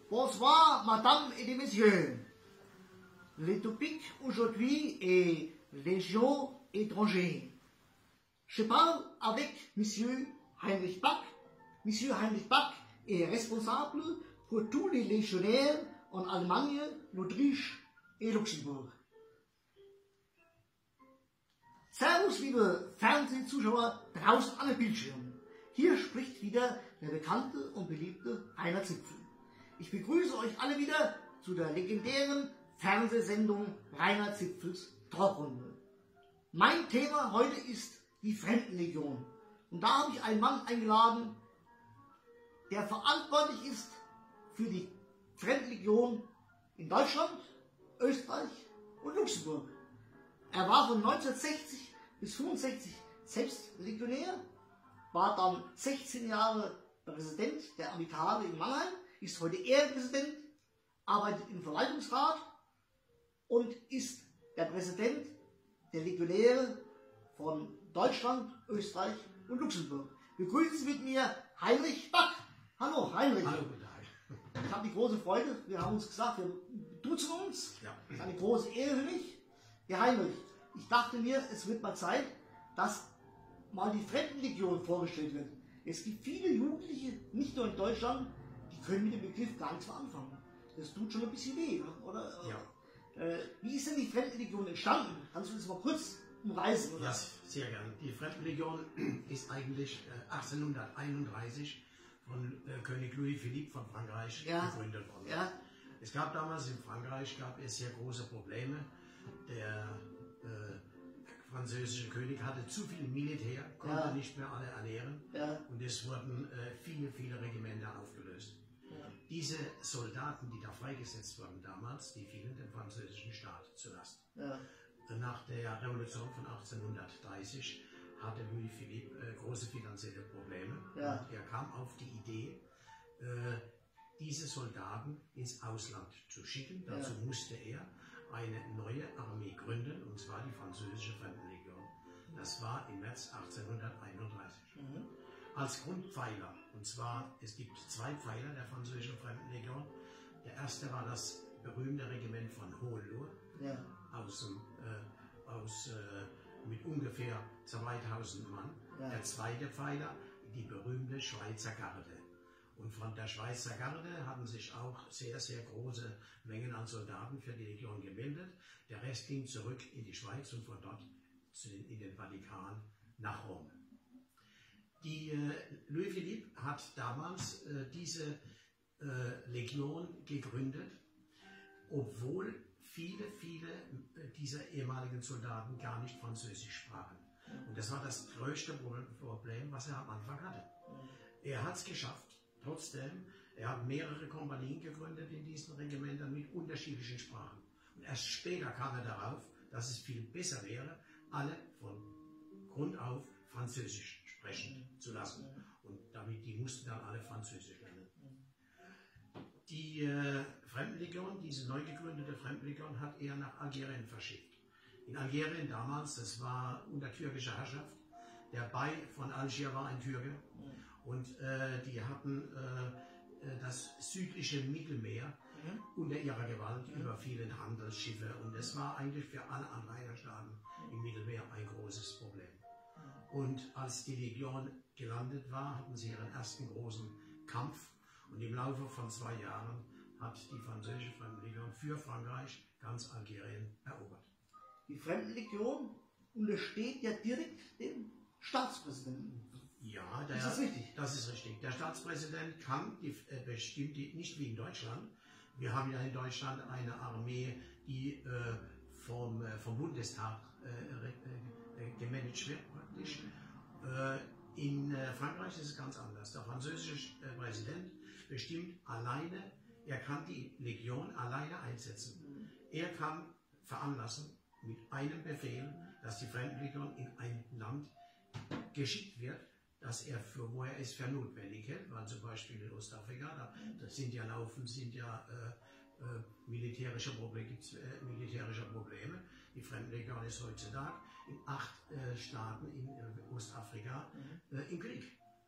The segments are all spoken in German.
Bonsoir, madame et messieurs. Le topic aujourd'hui est Légion étrangère. Je parle avec monsieur Heinrich Bach. Monsieur Heinrich Bach est responsable pour tous les légionnaires en Allemagne, l'Autriche et Luxembourg. Servus, liebe Fernsehzuschauer draußen an den Bildschirmen. Hier spricht wieder der bekannte und beliebte Rainer Zipfel. Ich begrüße euch alle wieder zu der legendären Fernsehsendung Rainer Zipfels Talkrunde. Mein Thema heute ist die Fremdenlegion. Und da habe ich einen Mann eingeladen, der verantwortlich ist für die Fremdenlegion in Deutschland, Österreich und Luxemburg. Er war von 1960 bis 1965 selbst Legionär, war dann 16 Jahre Präsident der Amikale in Mannheim, ist heute Ehrenpräsident, arbeitet im Verwaltungsrat und ist der Präsident der Legionäre von Deutschland, Österreich und Luxemburg. Begrüßen Sie mit mir Heinrich Bach. Hallo Heinrich. Hallo, guten Tag. Ich habe die große Freude, wir haben uns gesagt, wir duzen uns. Ja. Das ist eine große Ehre für mich. Herr Heinrich, ich dachte mir, es wird mal Zeit, dass mal die Fremdenlegion vorgestellt wird. Es gibt viele Jugendliche, nicht nur in Deutschland, die können mit dem Begriff gar nichts mehr anfangen. Das tut schon ein bisschen weh, oder? Ja. Wie ist denn die Fremdenlegion entstanden? Kannst du das mal kurz umreißen? Oder? Ja, sehr gerne. Die Fremdenlegion ist eigentlich 1831 von König Louis Philippe von Frankreich gegründet worden. Ja. Es gab damals in Frankreich sehr große Probleme. Der französische König hatte zu viel Militär, konnte nicht mehr alle ernähren und es wurden viele Regimenter aufgelöst. Ja. Diese Soldaten, die da freigesetzt wurden damals, die fielen dem französischen Staat zur Last. Ja. Nach der Revolution von 1830 hatte Louis Philippe große finanzielle Probleme. Ja. Und er kam auf die Idee, diese Soldaten ins Ausland zu schicken. Dazu musste er eine neue Armee gründen, und zwar die französische Fremdenlegion. Das war im März 1831. Mhm. Als Grundpfeiler, und zwar, es gibt zwei Pfeiler der französischen Fremdenlegion. Der erste war das berühmte Regiment von Hohenlohe, mit ungefähr 2000 Mann. Ja. Der zweite Pfeiler, die berühmte Schweizer Garde. Und von der Schweizer Garde hatten sich auch sehr große Mengen an Soldaten für die Legion gemeldet. Der Rest ging zurück in die Schweiz und von dort in den Vatikan nach Rom. Louis Philippe hat damals diese Legion gegründet, obwohl viele dieser ehemaligen Soldaten gar nicht Französisch sprachen. Und das war das größte Problem, was er am Anfang hatte. Er hat es geschafft. Trotzdem, er hat mehrere Kompanien gegründet in diesen Regimentern mit unterschiedlichen Sprachen. Und erst später kam er darauf, dass es viel besser wäre, alle von Grund auf Französisch sprechen zu lassen. Und die mussten dann alle Französisch lernen. Die Fremdenlegion, diese neu gegründete Fremdenlegion, hat er nach Algerien verschickt. In Algerien damals, das war unter türkischer Herrschaft, der Bey von Algier war ein Türke. Und die hatten das südliche Mittelmeer unter ihrer Gewalt, überfielen Handelsschiffe. Und es war eigentlich für alle Anrainerstaaten im Mittelmeer ein großes Problem. Und als die Legion gelandet war, hatten sie ihren ersten großen Kampf. Und im Laufe von 2 Jahren hat die französische Fremdenlegion für Frankreich ganz Algerien erobert. Die Fremdenlegion untersteht ja direkt dem Staatspräsidenten. Ja, ist das richtig? Das ist richtig. Der Staatspräsident bestimmt nicht wie in Deutschland. Wir haben ja in Deutschland eine Armee, die vom Bundestag gemanagt wird praktisch. In Frankreich ist es ganz anders. Der französische Präsident bestimmt alleine, er kann die Legion alleine einsetzen. Er kann veranlassen mit einem Befehl, dass die Fremdenlegion in ein Land geschickt wird, wo er es für notwendig hält, weil zum Beispiel in Ostafrika, da sind ja militärische Probleme. Die Fremdenlegion ist heutzutage in 8 Staaten in Ostafrika im Krieg.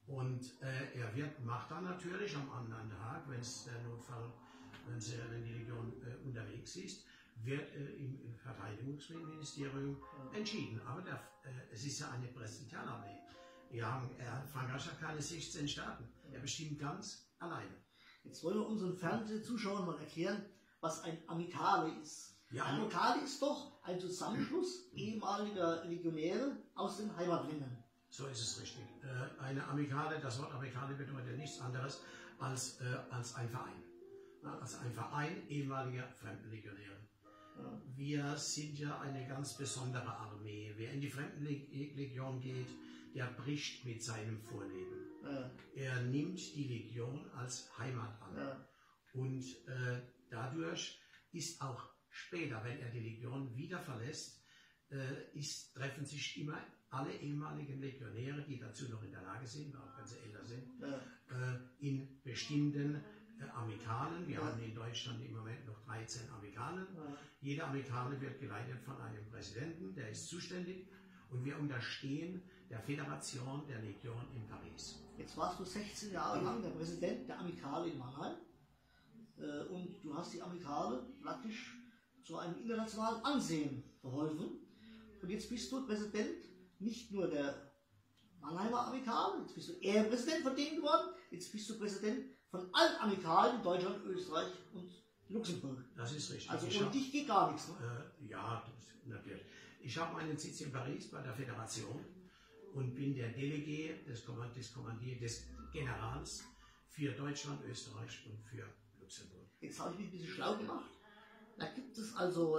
Und er macht dann natürlich am anderen Tag, wenn es der Notfall, wenn die Legion unterwegs ist, wird im Verteidigungsministerium entschieden. Aber es ist ja eine Präsidialarmee. Frankreich hat keine 16 Staaten. Er bestimmt ganz alleine. Jetzt wollen wir unseren Fernsehzuschauern mal erklären, was ein Amicale ist. Ja, ein Amicale ist doch ein Zusammenschluss ehemaliger Legionäre aus den Heimatländern. So ist es richtig. Eine Amicale, das Wort Amicale bedeutet nichts anderes als ein Verein. Als ein Verein ehemaliger Fremdenlegionäre. Ja. Wir sind ja eine ganz besondere Armee. Wer in die Fremdenlegion geht, der bricht mit seinem Vorleben. Ja. Er nimmt die Legion als Heimat an. Ja. Und dadurch ist auch später, wenn er die Legion wieder verlässt, treffen sich immer alle ehemaligen Legionäre, die dazu noch in der Lage sind, auch wenn sie älter sind, in bestimmten Amikalen. Wir haben in Deutschland im Moment noch 13 Amikalen. Jede Amikale wird geleitet von einem Präsidenten, der ist zuständig, und wir unterstehen der Föderation der Legion in Paris. Jetzt warst du 16 Jahre lang der Präsident der Amikale in Mannheim und du hast die Amikale praktisch zu einem internationalen Ansehen verholfen. Und jetzt bist du Präsident nicht nur der Mannheimer Amikale, jetzt bist du Ehrenpräsident von denen geworden, jetzt bist du Präsident von allen Amikalen in Deutschland, Österreich und Luxemburg. Das ist richtig. Also ohne dich geht gar nichts. Ne? Ja, natürlich. Ich habe meinen Sitz in Paris bei der Föderation und bin der Delegé des Generals für Deutschland, Österreich und für Luxemburg. Jetzt habe ich mich ein bisschen schlau gemacht. Da gibt es also,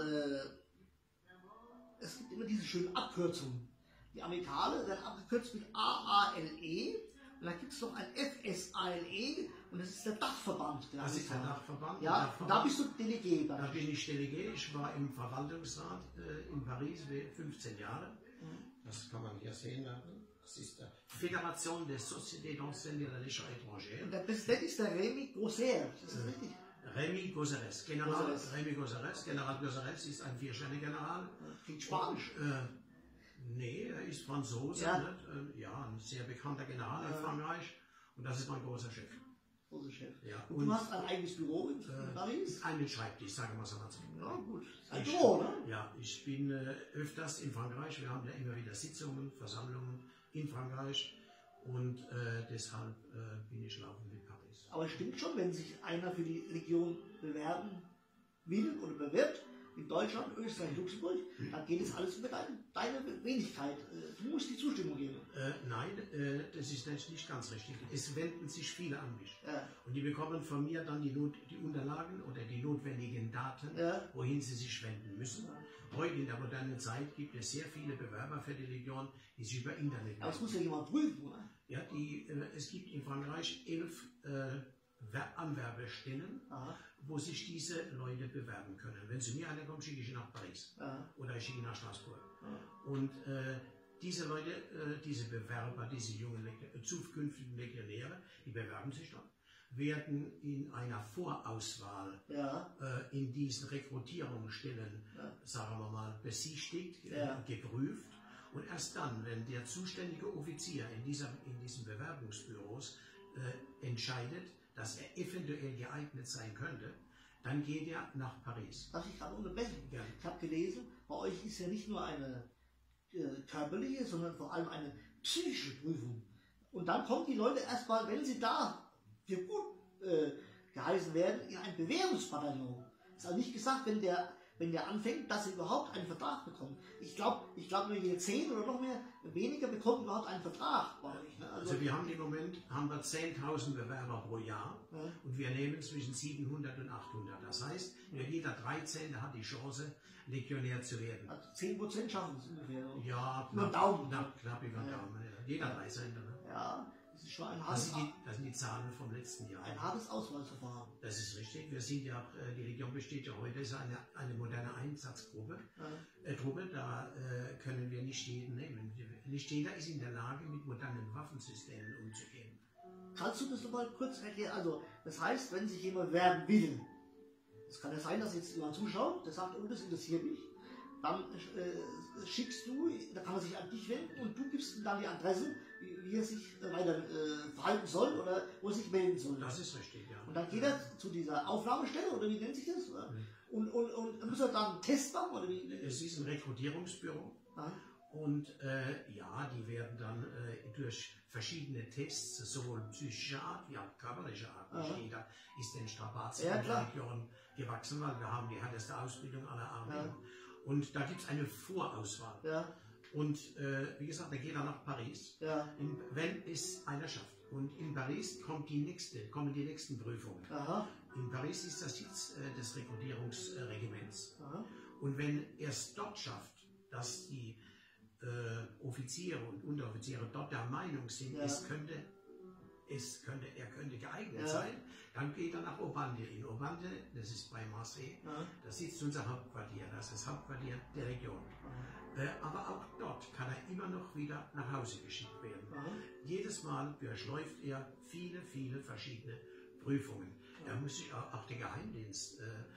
es gibt immer diese schönen Abkürzungen. Die Amikale werden abgekürzt mit AALE und da gibt es noch ein FSALE und das ist der Dachverband. Das ist der Dachverband. Ja, und da bist du Delegé. Da bin ich Delegé. Ich war im Verwaltungsrat in Paris 15 Jahre. Das kann man hier sehen. Das ist die Fédération des Sociétés d'Anciens de la Légion Étrangère. Und der Präsident ist der Rémy Gosser. Das ist richtig. Rémy Gosserès. Rémy Gosserès. General Gosserès ist ein Viersterne-General. Klingt Spanisch. Nee, er ist Franzose. Ja, ein sehr bekannter General in Frankreich. Und das ist mein großer Chef. Großer Chef. Ja, und du hast ein eigenes Büro in Paris? Einen Schreibtisch, sagen wir es mal so. Ja, gut. Ein Büro, ne? Ja, ich bin öfters in Frankreich. Wir haben ja immer wieder Sitzungen, Versammlungen in Frankreich. Und deshalb bin ich laufend in Paris. Aber es stimmt schon, wenn sich einer für die Legion bewerben will oder bewirbt, in Deutschland, Österreich, Luxemburg, dann geht es alles über deine Wenigkeit. Du musst die Zustimmung geben. Nein, das ist nicht ganz richtig. Es wenden sich viele an mich. Ja. Und die bekommen von mir dann die Unterlagen oder die notwendigen Daten, wohin sie sich wenden müssen. Ja. Heute in der modernen Zeit gibt es sehr viele Bewerber für die Legion, die sich über Internet melden. Aber das muss ja jemand prüfen, oder? Ja, es gibt in Frankreich 11 Anwerbestellen, wo sich diese Leute bewerben können. Wenn zu mir einer kommt, schicke ich ihn nach Paris oder ich schicke ihn nach Straßburg. Und diese Leute, diese Bewerber, diese jungen zukünftigen Legionäre, die bewerben sich dann, werden in einer Vorauswahl in diesen Rekrutierungsstellen, sagen wir mal, besichtigt, geprüft. Und erst dann, wenn der zuständige Offizier in diesen Bewerbungsbüros entscheidet, dass er eventuell geeignet sein könnte, dann geht er nach Paris. Darf ich gerade unterbrechen? Ja. Ich habe gelesen, bei euch ist ja nicht nur eine körperliche, sondern vor allem eine psychische Prüfung. Und dann kommen die Leute erstmal, wenn sie da für gut geheißen werden, in ein Bewährungsbataillon. Ist also nicht gesagt, wenn der anfängt, dass er überhaupt einen Vertrag bekommt. Ich glaube, nur jede 10 oder noch weniger bekommen überhaupt einen Vertrag bei euch. Ne? Also wir haben im Moment 10.000 Bewerber pro Jahr und wir nehmen zwischen 700 und 800. Das heißt, nur jeder 13. hat die Chance, Legionär zu werden. Also 10% schaffen es ungefähr. Oder? Ja, knapp über den Daumen. Jeder 13. Ne? Ja. Das ist schon ein hartes das sind die Zahlen vom letzten Jahr. Ein hartes Auswahlverfahren. Das ist richtig. Wir sind ja, die Legion besteht ja heute, ist eine moderne Einsatzgruppe. Da können wir nicht jeden nehmen. Nicht jeder ist in der Lage, mit modernen Waffensystemen umzugehen. Kannst du das nochmal kurz erklären? Also, das heißt, wenn sich jemand werben will, es kann ja sein, dass jetzt jemand zuschaut, der sagt, oh, das interessiert mich, dann schickst du, da kann er sich an dich wenden und du gibst ihm dann die Adresse, wie er sich weiter verhalten soll oder wo er sich melden soll. Das ist richtig, ja. Und dann geht er zu dieser Aufnahmestelle, oder wie nennt sich das? Und muss er dann einen Test machen? Oder wie? Es ist ein Rekrutierungsbüro. Aha. Und ja, die werden dann durch verschiedene Tests, sowohl psychischer Art wie auch körperlicher Art, nicht jeder ist den Strapazen in der Region gewachsen, weil wir haben die härteste Ausbildung aller Armeen. Und da gibt es eine Vorauswahl. Ja. Und wie gesagt, da geht er nach Paris, wenn es einer schafft. Und in Paris kommen die nächsten Prüfungen. Aha. In Paris ist das Sitz des Rekrutierungsregiments. Aha. Und wenn er es dort schafft, dass die Offiziere und Unteroffiziere dort der Meinung sind, er könnte geeignet sein, dann geht er nach Obande. In Obande, das ist bei Marseille, da sitzt unser Hauptquartier, das ist das Hauptquartier der Legion. Aber auch dort kann er immer noch wieder nach Hause geschickt werden. Jedes Mal durchläuft er viele, viele verschiedene Prüfungen. Er muss sich auch der Geheimdienst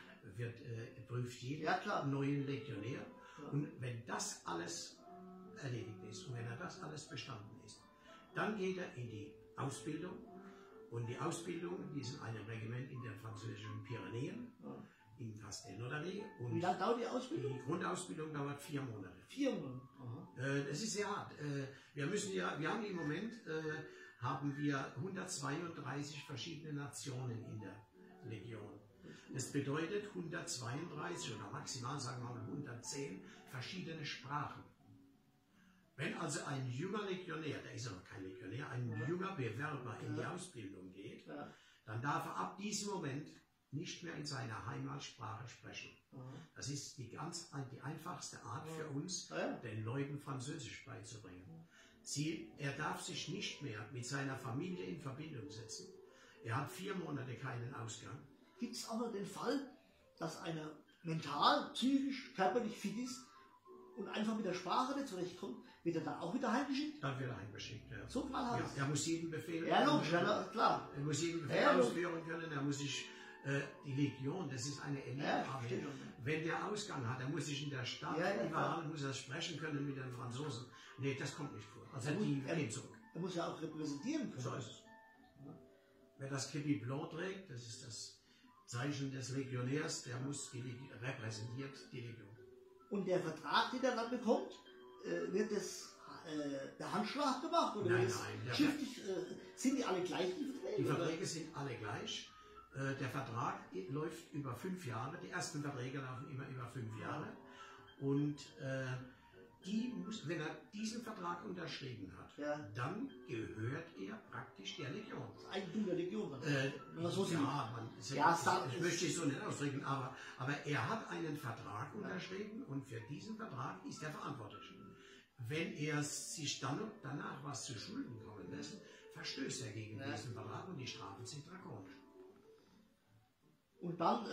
prüft jeden neuen Legionär. Und wenn das alles erledigt ist und wenn er das alles bestanden ist, dann geht er in die Ausbildung. Und die Ausbildung, die ist in einem Regiment in den französischen Pyrenäen, in Castelnaudary. Wie lange dauert die Ausbildung? Die Grundausbildung dauert 4 Monate. 4 Monate? Das ist sehr hart. Wir haben im Moment haben wir 132 verschiedene Nationen in der Legion. Das bedeutet 132 oder maximal sagen wir mal 110 verschiedene Sprachen. Wenn also ein junger Legionär, der ist aber kein Legionär, ein junger Bewerber in die Ausbildung geht, dann darf er ab diesem Moment nicht mehr in seiner Heimatsprache sprechen. Das ist die einfachste Art für uns, den Leuten Französisch beizubringen. Er darf sich nicht mehr mit seiner Familie in Verbindung setzen. Er hat 4 Monate keinen Ausgang. Gibt es auch noch den Fall, dass einer mental, psychisch, körperlich fit ist und einfach mit der Sprache nicht zurechtkommt, wird er dann auch wieder heimgeschickt? Dann wird er heimgeschickt, ja. So knallhart. Ja, er muss jeden Befehl klar. Er muss jeden Befehl ausführen können, er muss sich, die Legion, das ist eine Elite-Armee. Wenn der Ausgang hat, er muss sich in der Stadt, überall muss er sprechen können mit den Franzosen. Nee, das kommt nicht vor. Also die gehen zurück. Er muss ja auch repräsentieren können. So ist es. Wer das Képi Blanc trägt, das ist das Zeichen des Legionärs, der repräsentiert die Legion. Und der Vertrag, den er dann bekommt, wird das der Handschlag gemacht? Oder nein, schriftlich, sind die alle gleich, die Verträge? Die Verträge sind alle gleich. Der Vertrag läuft über 5 Jahre. Die ersten Verträge laufen immer über 5 Jahre. Und wenn er diesen Vertrag unterschrieben hat, dann gehört er praktisch der Legion. Das Eigentum der Legion. Ich möchte es so nicht ausdrücken, aber er hat einen Vertrag unterschrieben und für diesen Vertrag ist er verantwortlich. Wenn er sich dann danach was zu Schulden kommen lässt, verstößt er gegen diesen Vertrag und die Strafen sind drakonisch. Und dann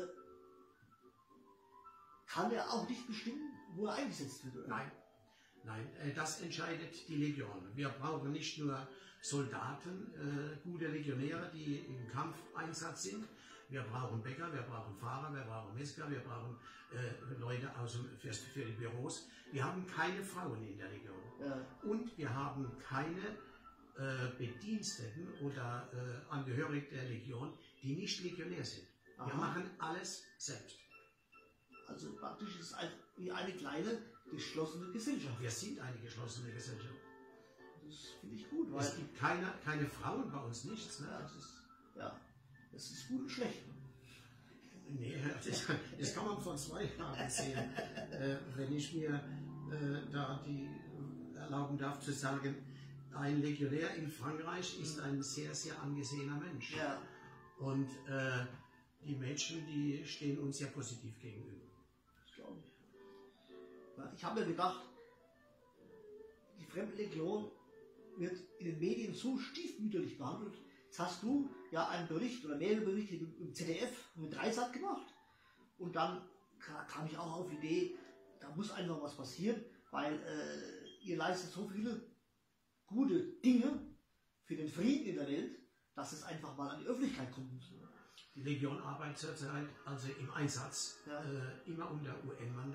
kann er auch nicht bestimmen, wo er eingesetzt wird, oder? Nein, das entscheidet die Legion. Wir brauchen nicht nur Soldaten, gute Legionäre, die im Kampfeinsatz sind. Wir brauchen Bäcker, wir brauchen Fahrer, wir brauchen Metzger, wir brauchen Leute für die Büros. Wir haben keine Frauen in der Legion. Und wir haben keine Bediensteten oder Angehörige der Legion, die nicht Legionär sind. Wir machen alles selbst. Also praktisch ist es wie eine kleine, geschlossene Gesellschaft. Wir sind eine geschlossene Gesellschaft. Das finde ich gut. Weil es gibt keine Frauen bei uns, nichts. Ne? Das ist gut und schlecht. Nee, das kann man von 2 Jahren sehen. Wenn ich mir da erlauben darf zu sagen, ein Legionär in Frankreich ist ein sehr, sehr angesehener Mensch. Und die Mädchen, die stehen uns sehr positiv gegenüber. Das glaube ich. Ich habe mir gedacht, die Fremdenlegion wird in den Medien so stiefmütterlich behandelt. Jetzt hast du ja einen Bericht oder mehrere Berichte im ZDF mit Dreisat gemacht. Und dann kam ich auch auf die Idee, da muss einfach was passieren, weil ihr leistet so viele gute Dinge für den Frieden in der Welt, dass es einfach mal an die Öffentlichkeit kommen muss. Die Legion arbeitet zurzeit also im Einsatz, immer unter UN-Mandat.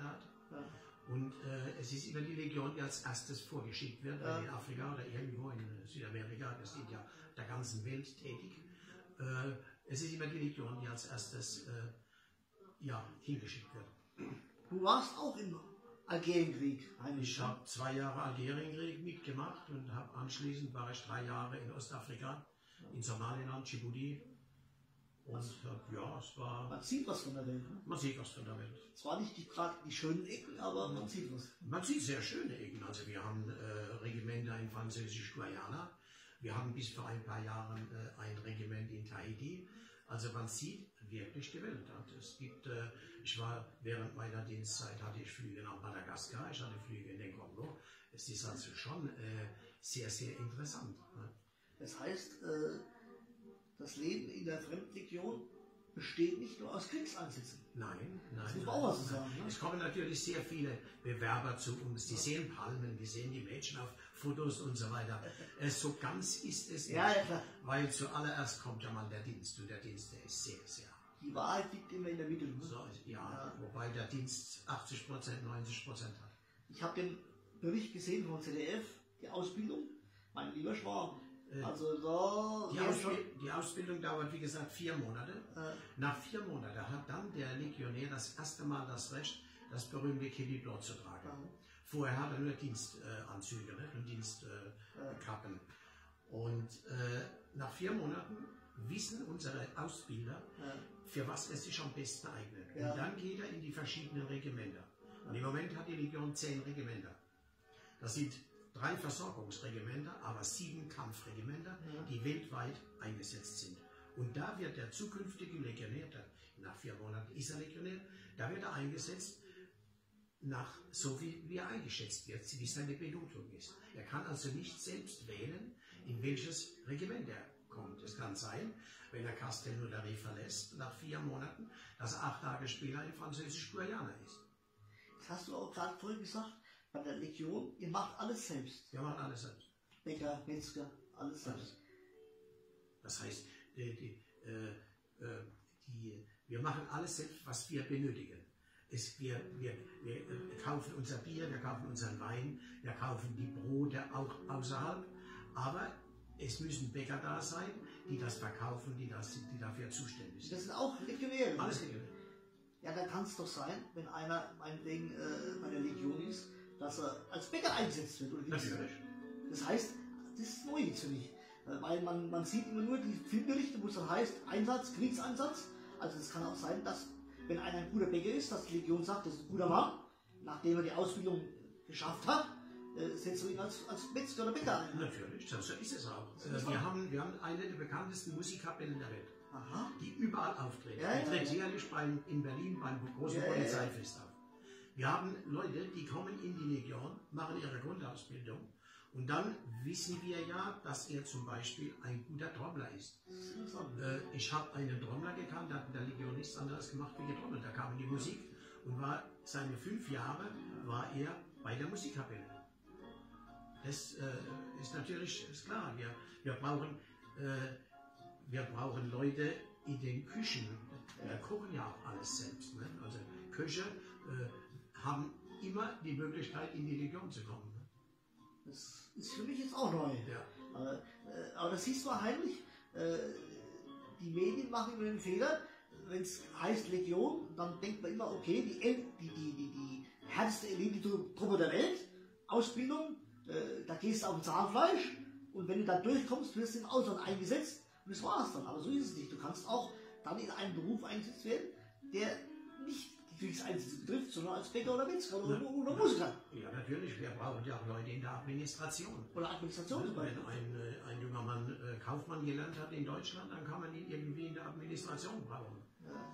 Ja. Und es ist immer die Legion, die als erstes vorgeschickt wird, in Afrika oder irgendwo in Südamerika, das sind ja der ganzen Welt tätig. Es ist immer die Legion, die als erstes hingeschickt wird. Du warst auch im Algerienkrieg. Ich habe 2 Jahre Algerienkrieg mitgemacht und anschließend war ich 3 Jahre in Ostafrika, in Somaliland, Djibouti. Und es war... Man sieht was von der Welt. Ne? Man sieht was von der Welt. Zwar nicht gerade die schönen Ecken, aber man sieht was. Man sieht sehr schöne Ecken. Also wir haben Regimenter in Französisch-Guayana. Wir haben bis vor ein paar Jahren ein Regiment in Tahiti. Also man sieht wirklich die Welt. Es gibt, während meiner Dienstzeit hatte ich Flüge nach Madagaskar, ich hatte Flüge in den Kongo. Es ist also schon sehr, sehr interessant. Ne? Das heißt, das Leben in der Fremdlegion besteht nicht nur aus Kriegseinsätzen. Nein. Das muss man auch was sagen. Ne? Es kommen natürlich sehr viele Bewerber zu uns. Die sehen Palmen, die sehen die Mädchen auf Fotos und so weiter. So ganz ist es nicht. Ja, klar. Weil zuallererst kommt ja mal der Dienst. Und der Dienst, der ist sehr, sehr. Die Wahrheit liegt immer in der Mitte. Ne? So, wobei der Dienst 80%, 90% hat. Ich habe den Bericht gesehen von ZDF, die Ausbildung. Mein lieber Schwarm. Also die Ausbildung dauert, wie gesagt, 4 Monate. Nach 4 Monaten hat dann der Legionär das erste Mal das Recht, das berühmte Kili-Blau zu tragen. Vorher hat er nur Dienstanzüge und Dienstkappen. Und nach 4 Monaten wissen unsere Ausbilder, für was er sich am besten eignet. Und dann geht er in die verschiedenen Regimenter. Und im Moment hat die Legion 10 Regimenter. Das sind 3 Versorgungsregimenter, aber 7 Kampfregimenter, die weltweit eingesetzt sind. Und da wird der zukünftige Legionär, nach 4 Monaten ist er Legionär, da wird er eingesetzt, so wie er eingeschätzt wird, wie seine Benotung ist. Er kann also nicht selbst wählen, in welches Regiment er kommt. Es kann sein, wenn er Castelnaudary verlässt, nach 4 Monaten, dass er 8 Tage später in Französisch-Guayana ist. Das hast du auch gerade vorhin gesagt. Bei der Legion, ihr macht alles selbst. Wir machen alles selbst. Bäcker, Metzger, alles selbst. Das heißt, wir machen alles selbst, was wir benötigen. Wir kaufen unser Bier, wir kaufen unseren Wein, wir kaufen die Brote auch außerhalb, aber es müssen Bäcker da sein, die das verkaufen, die dafür zuständig sind. Das sind auch Legionäre. Alles Legionäre. Ja, da kann es doch sein, wenn einer meinetwegen bei der Legion ist, dass er als Bäcker eingesetzt wird. Oder natürlich. Das heißt, das ist neu jetzt für mich. Weil man sieht immer nur die Filmberichte, wo es dann heißt, Einsatz, Kriegseinsatz. Also es kann auch sein, dass, wenn einer ein guter Bäcker ist, dass die Legion sagt, das ist ein guter Mann, nachdem er die Ausbildung geschafft hat, setzt du ihn als Metzger oder Bäcker ein. Natürlich, so ist es auch. Wir haben eine der bekanntesten Musikkapellen der Welt, die überall auftritt. Die tritt jährlich in Berlin beim großen Polizeifest auf. Wir haben Leute, die kommen in die Legion, machen ihre Grundausbildung und dann wissen wir ja, dass er zum Beispiel ein guter Trommler ist. Ich habe einen Trommler gekannt, der hat in der Legion nichts anderes gemacht wie getrommelt. Da kam in die Musik und seine 5 Jahre war er bei der Musikkapelle. Das ist natürlich klar. Wir brauchen Leute in den Küchen. Wir kochen ja auch alles selbst. Ne? Also Köche haben immer die Möglichkeit, in die Legion zu kommen. Ne? Das ist für mich jetzt auch neu. Ja. Aber das siehst du heimlich. Die Medien machen immer den Fehler. Wenn es heißt Legion, dann denkt man immer, okay, die härteste Elite-Truppe der Welt, Ausbildung, da gehst du auf dem Zahnfleisch und wenn du dann durchkommst, wirst du im Ausland eingesetzt und das war's dann. Aber so ist es nicht. Du kannst auch dann in einen Beruf eingesetzt werden, der nicht die Kriegseinsätze betrifft, sondern als Bäcker oder Metzger oder Musiker. Ja, natürlich. Wir brauchen ja auch Leute in der Administration. Oder Administration zum Beispiel. Wenn ein junger Mann Kaufmann gelernt hat in Deutschland, dann kann man ihn irgendwie in der Administration brauchen. Ja.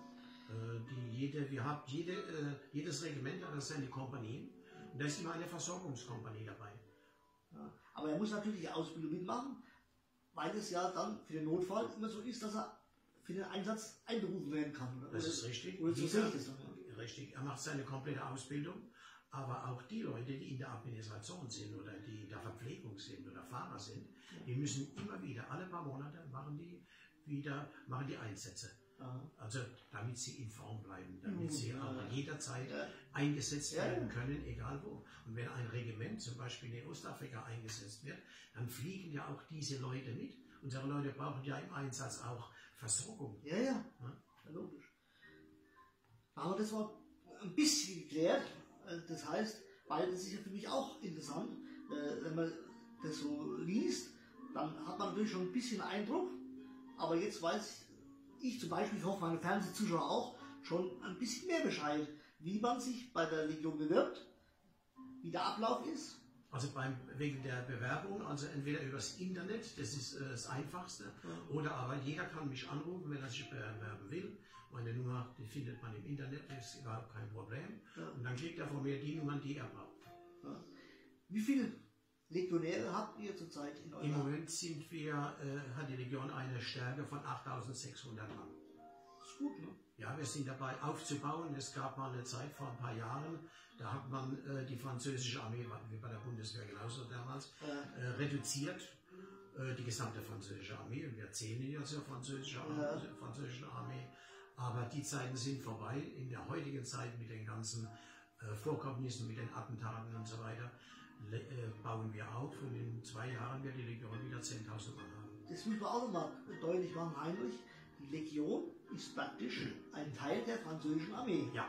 Jedes Regiment hat seine Kompanien und da ist immer eine Versorgungskompanie dabei. Ja. Aber er muss natürlich die Ausbildung mitmachen, weil es ja dann für den Notfall immer so ist, dass er für den Einsatz einberufen werden kann. Oder? Das ist richtig. Oder so sehe ich das dann. Richtig. Er macht seine komplette Ausbildung, aber auch die Leute, die in der Administration sind oder die in der Verpflegung sind oder Fahrer sind, die müssen immer wieder, alle paar Monate machen die Einsätze. Also damit sie in Form bleiben, damit sie auch jederzeit eingesetzt werden können, egal wo. Und wenn ein Regiment zum Beispiel in Ostafrika eingesetzt wird, dann fliegen ja auch diese Leute mit. Unsere Leute brauchen ja im Einsatz auch Versorgung. Ja, logisch. Da haben wir das mal ein bisschen geklärt. Das heißt, weil das ist ja für mich auch interessant, wenn man das so liest, dann hat man natürlich schon ein bisschen Eindruck, aber jetzt weiß ich zum Beispiel, ich hoffe meine Fernsehzuschauer auch, schon ein bisschen mehr Bescheid, wie man sich bei der Legion bewirbt, wie der Ablauf ist. Also wegen der Bewerbung, also entweder übers Internet, das ist das Einfachste, oder aber jeder kann mich anrufen, wenn er sich bewerben will. Meine Nummer, die findet man im Internet, das ist überhaupt kein Problem. Und dann kriegt er von mir die Nummern, die er braucht. Wie viele Legionäre habt ihr zurzeit in eurem? Im Moment hat die Legion eine Stärke von 8.600 Mann. Das ist gut, ne? Ja, wir sind dabei aufzubauen. Es gab mal eine Zeit vor ein paar Jahren, da hat man die französische Armee, wie bei der Bundeswehr genauso damals, reduziert. Die gesamte französische Armee. Und wir zählen ja zur französischen Armee. Aber die Zeiten sind vorbei. In der heutigen Zeit mit den ganzen Vorkommnissen, mit den Attentaten und so weiter, bauen wir auf. Und in 2 Jahren wird die Legion wieder 10.000 Mann haben. Das muss man auch nochmal deutlich machen, Heinrich. Die Legion ist praktisch ein Teil der französischen Armee. Ja.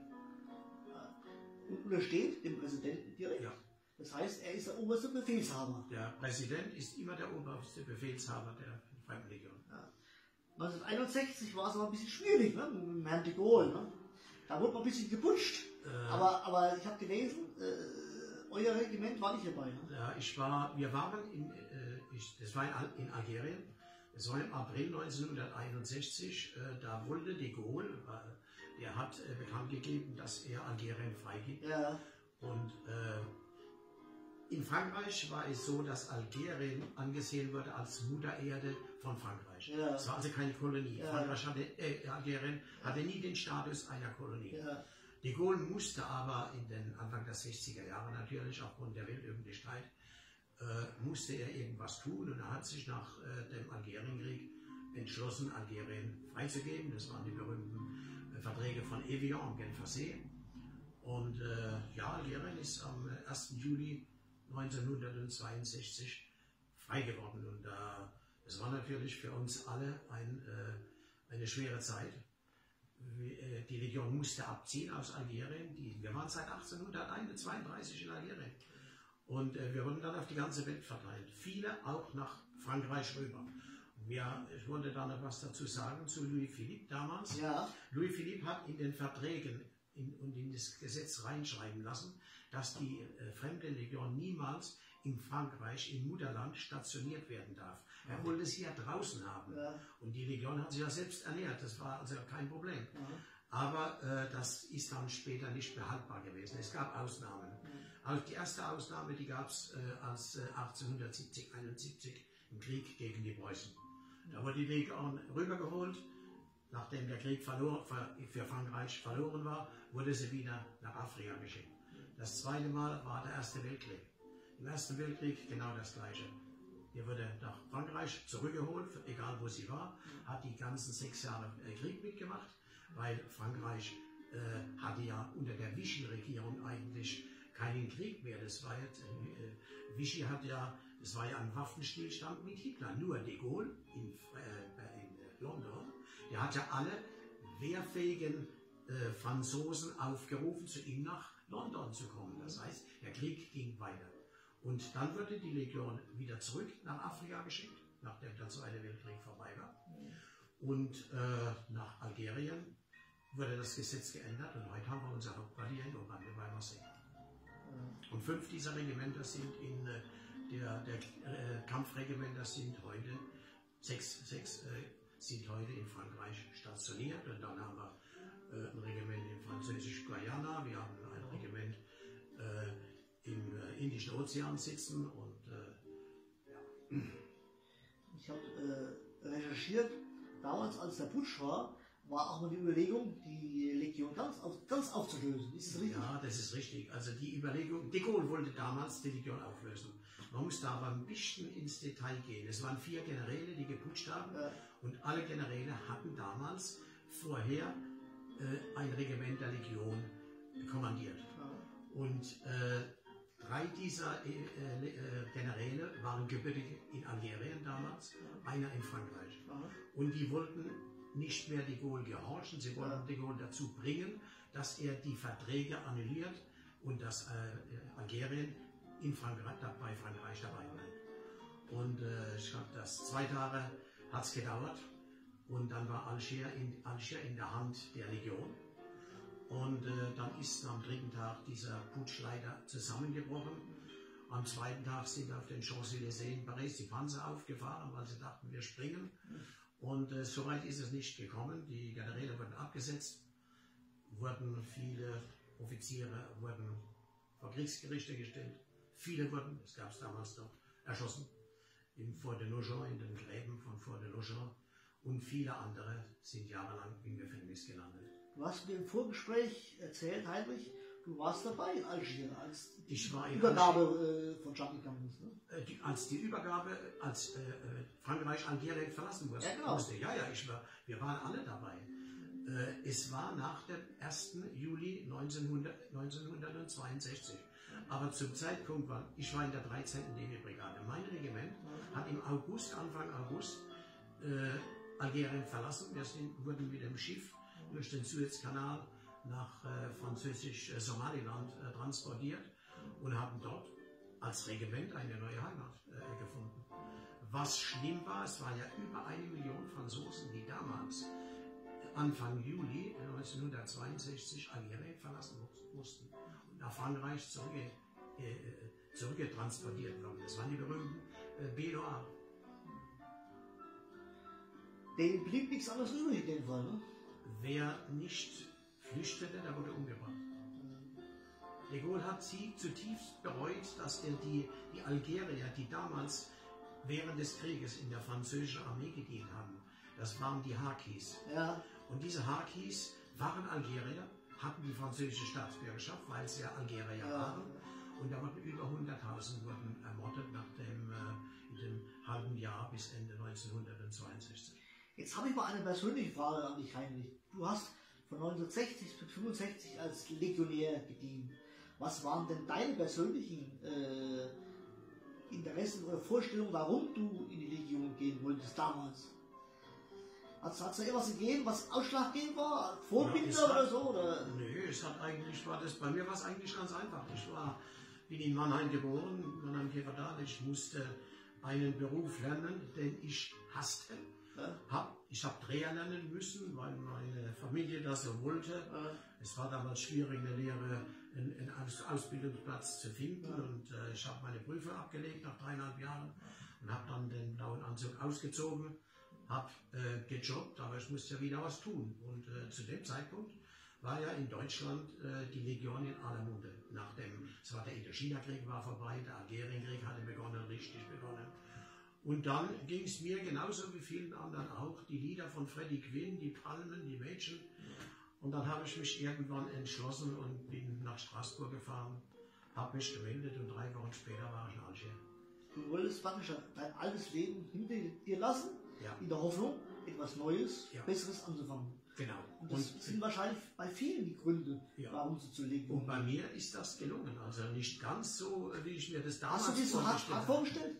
Und untersteht dem Präsidenten direkt. Ja. Das heißt, er ist der oberste Befehlshaber. Der Präsident ist immer der oberste Befehlshaber der Fremdenlegion. 1961 war es aber ein bisschen schwierig, ne? Mit Herrn de Gaulle. Ne? Da wurde man ein bisschen geputscht. Aber ich habe gelesen, euer Regiment war nicht dabei. Ne? Ja, wir waren das war in Algerien. Das war im April 1961. Da wollte de Gaulle, er hat bekannt gegeben, dass er Algerien freigibt. Ja. Und in Frankreich war es so, dass Algerien angesehen wurde als Mutter Erde von Frankreich. Ja. Es war also keine Kolonie. Ja. Algerien hatte nie den Status einer Kolonie. Ja. De Gaulle musste aber in den Anfang der 60er Jahre natürlich aufgrund der Weltöffentlichkeit musste er irgendwas tun, und er hat sich nach dem Algerienkrieg entschlossen, Algerien freizugeben. Das waren die berühmten Verträge von Evian und Genfer See. Und Algerien ist am 1. Juli 1962 frei geworden, und das war natürlich für uns alle eine schwere Zeit. Die Legion musste abziehen aus Algerien. Wir waren seit 1832 in Algerien, und wir wurden dann auf die ganze Welt verteilt. Viele auch nach Frankreich rüber. Ich wollte da noch was dazu sagen zu Louis Philippe damals. Ja. Louis Philippe hat in den Verträgen und in das Gesetz reinschreiben lassen, dass die Fremdenlegion niemals in Frankreich, im Mutterland, stationiert werden darf. Er wollte es hier draußen haben. Ja. Und die Legion hat sich ja selbst ernährt, das war also kein Problem. Ja. Aber das ist dann später nicht mehr haltbar gewesen. Es gab Ausnahmen. Also die erste Ausnahme, die gab es als 1870-71 im Krieg gegen die Preußen. Da wurde die Legion rübergeholt. Nachdem der Krieg für Frankreich verloren war, wurde sie wieder nach Afrika geschickt. Das zweite Mal war der Erste Weltkrieg. Im Ersten Weltkrieg genau das Gleiche. Die wurde nach Frankreich zurückgeholt, egal wo sie war, hat die ganzen 6 Jahre Krieg mitgemacht, weil Frankreich hatte ja unter der Vichy-Regierung eigentlich keinen Krieg mehr. Das war Vichy das war ja ein Waffenstillstand mit Hitler. Nur de Gaulle in London, der hat ja alle wehrfähigen Franzosen aufgerufen, zu ihm nach London zu kommen. Das heißt, der Krieg ging weiter. Und dann wurde die Legion wieder zurück nach Afrika geschickt, nachdem der Zweite Weltkrieg vorbei war. Und nach Algerien wurde das Gesetz geändert, und heute haben wir unser Hauptquartier in Oberndorf bei Marseille. Und 5 dieser Regimenter sind der Kampfregimenter sind heute, 6 sind heute in Frankreich stationiert, und dann haben wir ein Regiment in Französisch-Guyana, wir haben ein Regiment im Indischen Ozean sitzen, und Ich habe recherchiert, damals als der Putsch war, war auch mal die Überlegung, die Legion ganz aufzulösen. Ist das richtig? Ja, das ist richtig. Also die Überlegung, de Gaulle wollte damals die Legion auflösen. Man muss da aber ein bisschen ins Detail gehen. Es waren 4 Generäle, die geputscht haben, und alle Generäle hatten damals vorher ein Regiment der Legion kommandiert. Und 3 dieser Generäle waren gebürtig in Algerien damals, einer in Frankreich. Und die wollten nicht mehr de Gaulle gehorchen, sie wollten de Gaulle dazu bringen, dass er die Verträge annulliert und dass Algerien bei Frankreich dabei bleibt. Und ich glaube, das 2 Tage hat es gedauert, und dann war Algier in der Hand der Legion. Und dann ist am 3. Tag dieser Putsch leider zusammengebrochen. Am 2. Tag sind auf den Champs-Élysées in Paris die Panzer aufgefahren, weil sie dachten, wir springen. Und soweit ist es nicht gekommen. Die Generäle wurden abgesetzt, viele Offiziere wurden vor Kriegsgerichte gestellt. Viele wurden, das gab es damals noch, erschossen im Fort de Nogent, in den Gräben von Fort de Nogent. Und viele andere sind jahrelang im Gefängnis gelandet. Du hast mir im Vorgespräch erzählt, Heinrich, du warst dabei in Algier, als die Übergabe von Jacques gegangen ist. Ne? Als die Übergabe, als Frankreich Algerien verlassen musste. Wir waren alle dabei. Es war nach dem 1. Juli 1962. Aber zum Zeitpunkt ich war in der 13. DB-Brigade. Mein Regiment hat im August, Anfang August, Algerien verlassen. Wir wurden mit dem Schiff durch den Suezkanal nach französisch-Somaliland transportiert und haben dort als Regiment eine neue Heimat gefunden. Was schlimm war, es waren ja über 1 Million Franzosen, die damals Anfang Juli 1962 Algerien verlassen mussten und nach Frankreich zurückgetransportiert wurden. Das waren die berühmten Bélois. Denen blieb nichts anderes übrig in dem Fall, ne? Wer nicht flüchtete, der wurde umgebracht. De Gaulle hat sie zutiefst bereut, dass er die Algerier, die damals während des Krieges in der französischen Armee gedient haben, das waren die Harkis. Ja. Und diese Harkis waren Algerier, hatten die französische Staatsbürgerschaft, weil sie ja Algerier waren. Und da wurden über 100.000 ermordet in dem halben Jahr bis Ende 1962. Jetzt habe ich mal eine persönliche Frage an dich, Heinrich. Du hast von 1960 bis 1965 als Legionär gedient. Was waren denn deine persönlichen Interessen oder Vorstellungen, warum du in die Legion gehen wolltest damals? Hat es da etwas gegeben, was ausschlaggebend war? Vorbilder oder so? Oder? Nö, bei mir war es eigentlich ganz einfach. Bin in Mannheim geboren, Mannheim-Keverdal. Ich musste einen Beruf lernen, den ich hasste. Ich habe Dreher lernen müssen, weil meine Familie das so wollte. Es war damals schwierig, einen Ausbildungsplatz zu finden. Und ich habe meine Prüfung abgelegt nach 3,5 Jahren und habe dann den blauen Anzug ausgezogen, habe gejobbt, aber ich musste ja wieder was tun. Und zu dem Zeitpunkt war ja in Deutschland die Legion in aller Munde. Der Indochina-Krieg war vorbei, der Algerienkrieg hatte richtig begonnen. Und dann ging es mir genauso wie vielen anderen auch, die Lieder von Freddie Quinn, die Palmen, die Mädchen. Und dann habe ich mich irgendwann entschlossen und bin nach Straßburg gefahren, habe mich gemeldet und 3 Wochen später war ich in Algier. Du wolltest praktisch dein altes Leben hinter dir lassen, in der Hoffnung, etwas Neues, Besseres anzufangen. Genau. Und das sind wahrscheinlich bei vielen die Gründe, warum sie zu Legion. Und bei mir ist das gelungen. Also nicht ganz so, wie ich mir das damals vorgestellt habe. Hast du dir so hart vorgestellt?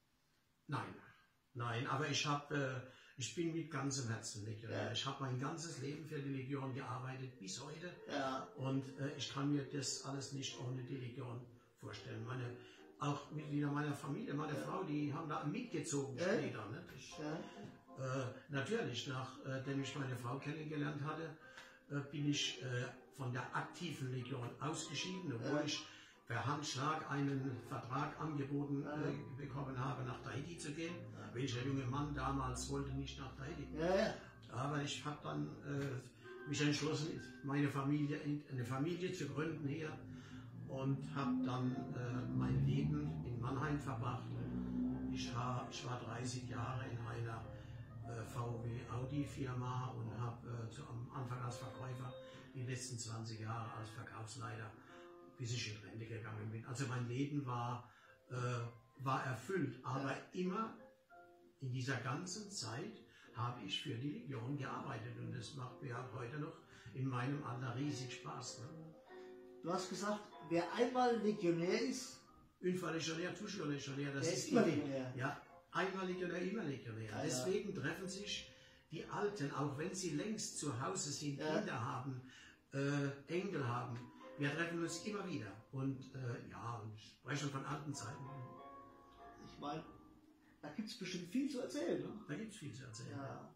Nein, aber ich bin mit ganzem Herzen Legionär. Ich habe mein ganzes Leben für die Legion gearbeitet, bis heute. Und ich kann mir das alles nicht ohne die Legion vorstellen. Auch Mitglieder meiner Familie, meine Frau, die haben da mitgezogen später. Natürlich, nachdem ich meine Frau kennengelernt hatte, bin ich von der aktiven Legion ausgeschieden, obwohl ich per Handschlag einen Vertrag angeboten bekommen habe, nach Tahiti zu gehen. Welcher junge Mann damals wollte nicht nach Tahiti? Aber ich habe dann mich entschlossen, eine Familie zu gründen hier und habe dann mein Leben in Mannheim verbracht. Ich war 30 Jahre in einer VW Audi Firma und habe am Anfang als Verkäufer, die letzten 20 Jahre als Verkaufsleiter, bis ich in Rente gegangen bin. Also mein Leben war erfüllt, aber immer in dieser ganzen Zeit habe ich für die Legion gearbeitet und das macht mir auch heute noch in meinem Alter riesig Spaß. Ne? Du hast gesagt, wer einmal Legionär ist, une fois Legionär, toujours Legionär, das ist immer Legionär. Ja, einmal Legionär, immer Legionär. Ja, deswegen treffen sich die Alten, auch wenn sie längst zu Hause sind, Kinder haben, Enkel haben, wir treffen uns immer wieder und und sprechen von alten Zeiten. Ich meine, da gibt es bestimmt viel zu erzählen. Ne? Da gibt es viel zu erzählen. Ja.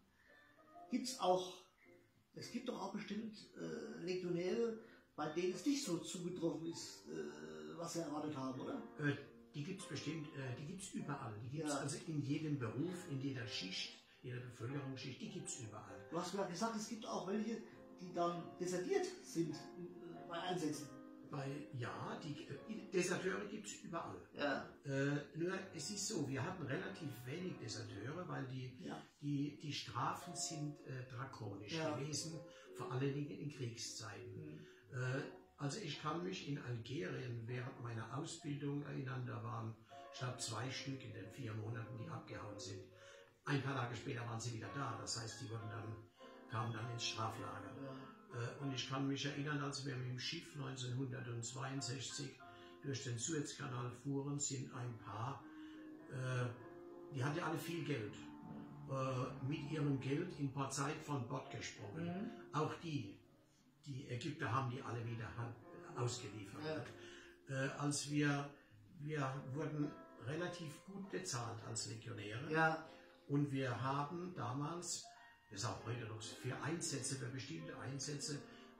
Es gibt doch auch bestimmt Legionäre, bei denen es nicht so zugetroffen ist, was sie erwartet haben, oder? Die gibt es bestimmt, die gibt es überall. Die gibt es also in jedem Beruf, in jeder Schicht, jeder Bevölkerungsschicht, die gibt es überall. Du hast ja gesagt, es gibt auch welche, die dann desertiert sind bei Einsätzen. Die Deserteure gibt es überall. Ja. Nur es ist so, wir hatten relativ wenig Deserteure, weil die Strafen sind drakonisch gewesen, vor allen Dingen in Kriegszeiten. Also ich kann mich in Algerien während meiner Ausbildung erinnern, da waren, ich glaube, 2 Stück in den 4 Monaten, die abgehauen sind. Ein paar Tage später waren sie wieder da, das heißt, die kamen dann ins Straflager. Ja. Und ich kann mich erinnern, als wir mit dem Schiff 1962 durch den Suezkanal fuhren, sind ein Paar, die hatten alle viel Geld, mit ihrem Geld in paar Zeit von Bord gesprungen. Mhm. Auch die Ägypter haben die alle wieder ausgeliefert. Ja. Wir wurden relativ gut bezahlt als Legionäre. Ja. Und wir haben damals, das ist auch heute noch, für Einsätze, für bestimmte Einsätze,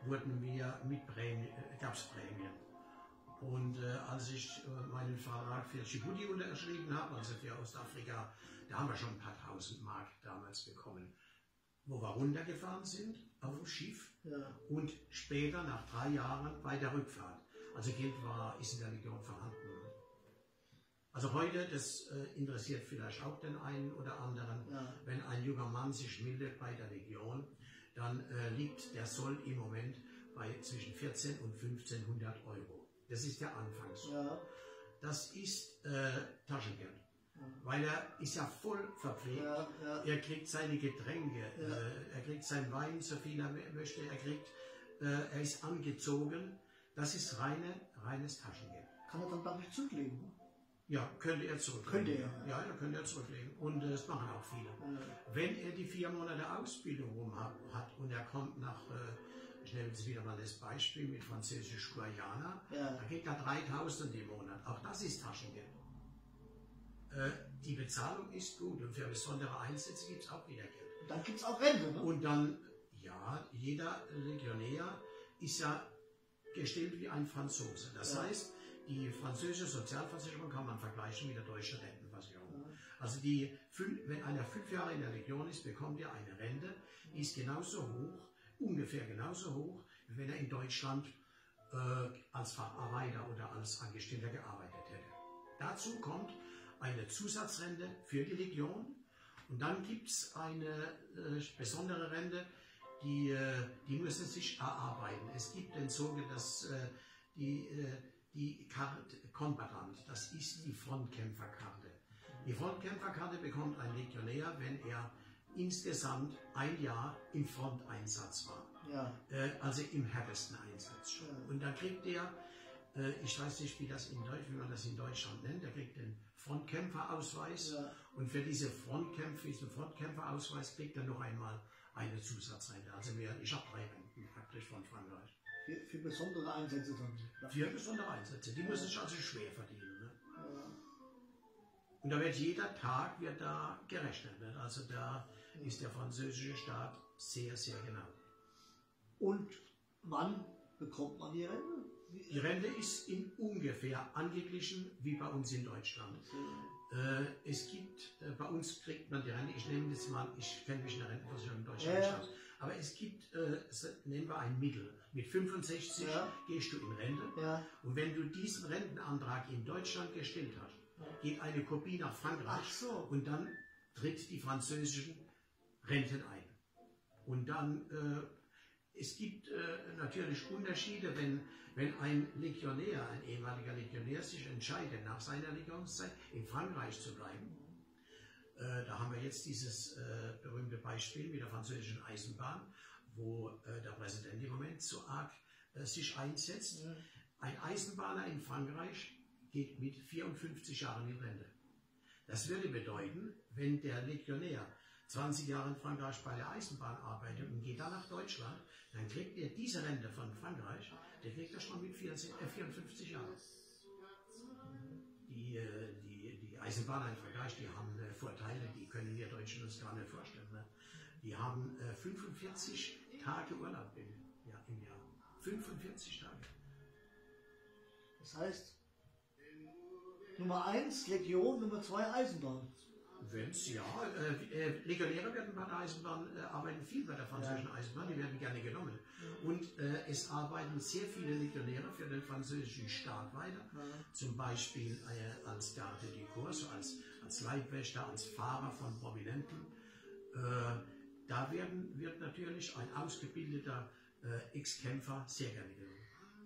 gab es Prämien. Und als ich meinen Vertrag für Djibouti unterschrieben habe, also für Ostafrika, da haben wir schon ein paar tausend Mark damals bekommen, wo wir runtergefahren sind auf dem Schiff und später nach 3 Jahren bei der Rückfahrt. Also Geld ist in der Legion vorhanden. Also heute, das interessiert vielleicht auch den einen oder anderen, wenn ein junger Mann sich meldet bei der Legion, dann liegt der Soll im Moment bei zwischen 14 und 1500 Euro. Das ist der Anfangssoll. Ja. Das ist Taschengeld. Weil er ist ja voll verpflegt, er kriegt seine Getränke, er kriegt sein Wein, so viel er möchte, er ist angezogen, das ist reines Taschengeld. Kann er dann dadurch zurücklegen? Ne? Ja, könnte er zurücklegen. Ja, könnte er zurücklegen. Und das machen auch viele. Wenn er die 4 Monate Ausbildung rum hat und er kommt nach, ich nehme jetzt wieder mal das Beispiel mit Französisch-Guayana, da kriegt er 3000 im Monat. Auch das ist Taschengeld. Die Bezahlung ist gut und für besondere Einsätze gibt es auch wieder Geld. Und dann gibt es auch Rente, ne? Und dann, jeder Legionär ist ja gestellt wie ein Franzose. Das heißt, die französische Sozialversicherung kann man vergleichen mit der deutschen Rentenversicherung. Also wenn einer 5 Jahre in der Legion ist, bekommt er eine Rente, die ist genauso hoch, ungefähr genauso hoch, wie wenn er in Deutschland als Facharbeiter oder als Angestellter gearbeitet hätte. Dazu kommt eine Zusatzrente für die Legion und dann gibt es eine besondere Rente, die müssen sich erarbeiten. Es gibt den sogenannten, die Karte Kombatant, das ist die Frontkämpferkarte. Die Frontkämpferkarte bekommt ein Legionär, wenn er insgesamt 1 Jahr im Fronteinsatz war. Ja. Also im härtesten Einsatz schon. Ja. Und dann kriegt er, ich weiß nicht, wie man das in Deutschland nennt, der kriegt den Frontkämpferausweis und für diesen Frontkämpferausweis kriegt er noch einmal eine Zusatzrente. Also ich habe 3 Renten praktisch von Frankreich. Für besondere Einsätze dann? Für besondere Einsätze. Die müssen sich also schwer verdienen. Ne? Und da wird jeder Tag da gerechnet. Ne? Also da ist der französische Staat sehr, sehr genau. Und wann bekommt man die Rente? Die Rente ist ungefähr angeglichen wie bei uns in Deutschland. Es gibt, bei uns kriegt man die Rente, ich nehme das mal, ich kenne mich in der Rentenversicherung in Deutschland nicht aus, aber es gibt, nehmen wir ein Mittel. Mit 65 gehst du in Rente und wenn du diesen Rentenantrag in Deutschland gestellt hast, geht eine Kopie nach Frankreich und dann tritt die französische Renten ein. Und dann, es gibt natürlich Unterschiede, wenn ein Legionär, ein ehemaliger Legionär sich entscheidet, nach seiner Legionszeit in Frankreich zu bleiben. Da haben wir jetzt dieses berühmte Beispiel mit der französischen Eisenbahn, wo der Präsident im Moment so arg sich einsetzt. Ein Eisenbahner in Frankreich geht mit 54 Jahren in Rente. Das würde bedeuten, wenn der Legionär 20 Jahre in Frankreich bei der Eisenbahn arbeitet und geht dann nach Deutschland, dann kriegt er diese Rente von Frankreich, der kriegt er schon mit 54 Jahren. Die Eisenbahner in Frankreich, die haben Vorteile, die können wir Deutschen uns gar nicht vorstellen. Ne? Die haben 45 Tage Urlaub im Jahr. 45 Tage. Das heißt, Nummer 1 Legion, Nummer 2 Eisenbahn. Wenn's, ja. Legionäre werden bei der Eisenbahn, arbeiten viel bei der französischen Eisenbahn, die werden gerne genommen. Und es arbeiten sehr viele Legionäre für den französischen Staat weiter, zum Beispiel als Garde du Corps, so als Leibwächter, als Fahrer von Prominenten. Da wird natürlich ein ausgebildeter Ex-Kämpfer sehr gerne genommen.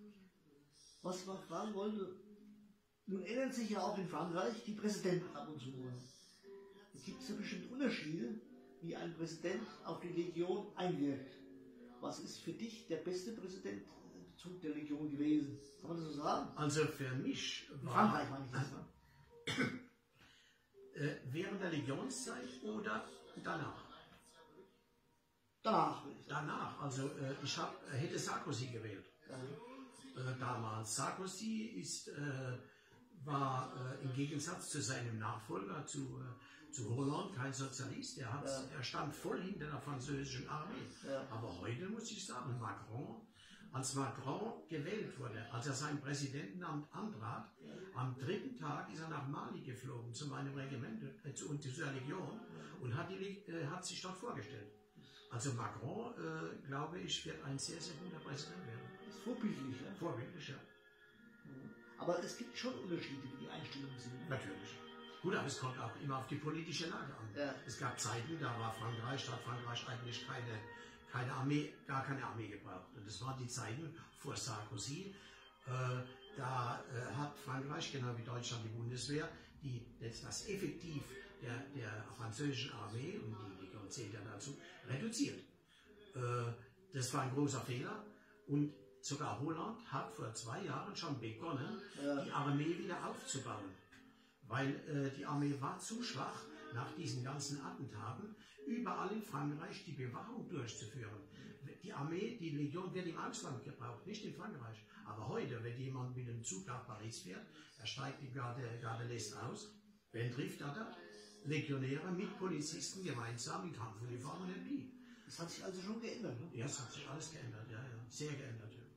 Was man fragen wollte, nun ändern sich ja auch in Frankreich die Präsidenten ab und zu. Es gibt so bestimmte Unterschiede, wie ein Präsident auf die Legion einwirkt. Was ist für dich der beste Präsidentzug der Legion gewesen? Kann man das so sagen? Also für mich war... In Frankreich meine ich das. Während der Legionszeit oder danach? Danach. Danach. Also ich hätte Sarkozy gewählt. Damals. Sarkozy war im Gegensatz zu seinem Nachfolger, zu Hollande, kein Sozialist. Er stand voll hinter der französischen Armee. Aber heute muss ich sagen, als Macron gewählt wurde, als er sein Präsidentenamt antrat, am 3. Tag ist er nach Mali geflogen, zu meinem Regiment und zu der Legion und hat sich dort vorgestellt. Also Macron, glaube ich, wird ein sehr, sehr guter Präsident werden. Ist vorbildlich, ja? Vorbildlich, ja. Aber es gibt schon Unterschiede, wie die Einstellungen sind. Ne? Natürlich. Gut, aber es kommt auch immer auf die politische Lage an. Ja. Es gab Zeiten, da hat Frankreich eigentlich keine Armee, gar keine Armee gebraucht. Und das waren die Zeiten vor Sarkozy. Da hat Frankreich, genau wie Deutschland, die Bundeswehr, das Effektiv der französischen Armee, und die Legion zählt ja dazu, reduziert. Das war ein großer Fehler. Und sogar Hollande hat vor 2 Jahren schon begonnen, die Armee wieder aufzubauen. Weil die Armee war zu schwach, nach diesen ganzen Attentaten überall in Frankreich die Bewachung durchzuführen. Die Armee, die Legion wird im Ausland gebraucht, nicht in Frankreich. Aber heute, wenn jemand mit dem Zug nach Paris fährt, er steigt die Garde l'Est aus, wen trifft er da? Legionäre mit Polizisten gemeinsam in Kampfuniformen und Pi. Das hat sich also schon geändert, ne? Ja, es hat sich alles geändert, ja. Sehr geändert, ja.